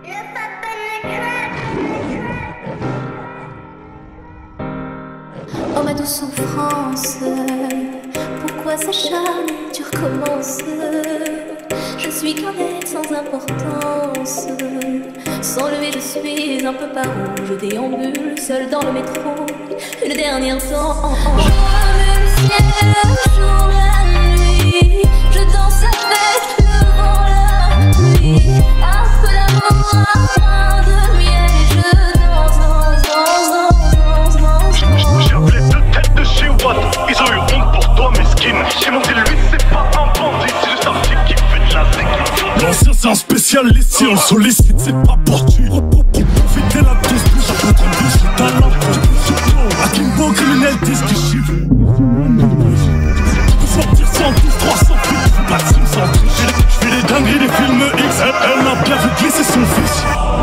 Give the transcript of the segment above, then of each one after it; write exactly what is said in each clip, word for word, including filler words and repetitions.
Oh ma douce souffrance, pourquoi s'acharner, tu recommences? Je suis qu'un être sans importance. Sans lever je suis un peu par où je déambule seul dans le métro. Une dernière temps, je remue le ciel, le jour, la nuit. Je danse avec le vent, la pluie. Un peu d'amour, un pain de miel. Et je danse, danse, danse, danse, danse, danse. J'ai appelé deux têtes de chez Watt. Ils ont eu honte pour toi, mesquine. J'ai monté lui, c'est pas un bandit, c'est juste un petit qui fait de la zig. L'ancien c'est un spécialiste, si on le sollicite c'est pas pour tuer. Pour profiter la douce plus, ça peut trente plus le talent. Akimbo, criminel, disque chiffre. Tu peux sortir cent douze, trois cents feats, faut pas de sim sans tricher. J'fais les dingueries des films X, elle, elle a bien vu glisser son fils.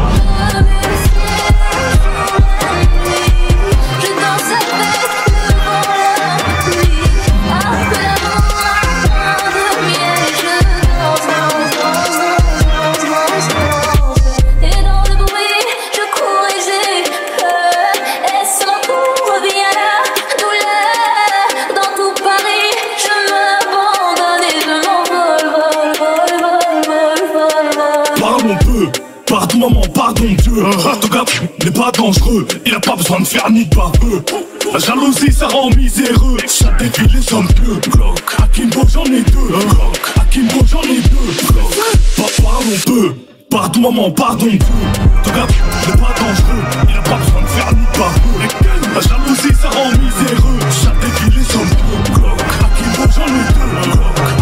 Je danse avec le vent, la pluie. Un peu d'amour, un pain de miel. Et je danse, danse, danse, danse, danse, danse. Et dans le bruit, je cours et j'ai peur. Et ce recours vient la douleur. Dans tout Paris, je m'abandonne et je m'envole, vol, vol, vol, vol, vol, vol. Pardon peu, pardon maman, pardon Dieu. Ton gars n'est pas dangereux, il a pas besoin de faire ni de baveux. La jalousie ça rend miséreux, ça défie les hommes pieux. Glock, Akimbo j'en ai deux. Glock, Akimbo j'en ai deux. Glock, pa- pardon peu, pardon maman, pardon Dieu. Ton gars n'est pas dangereux, il a pas besoin de faire ni de baveux. La jalousie ça rend miséreux, ça défie les hommes pieux. Glock, Akimbo j'en ai deux. Glock,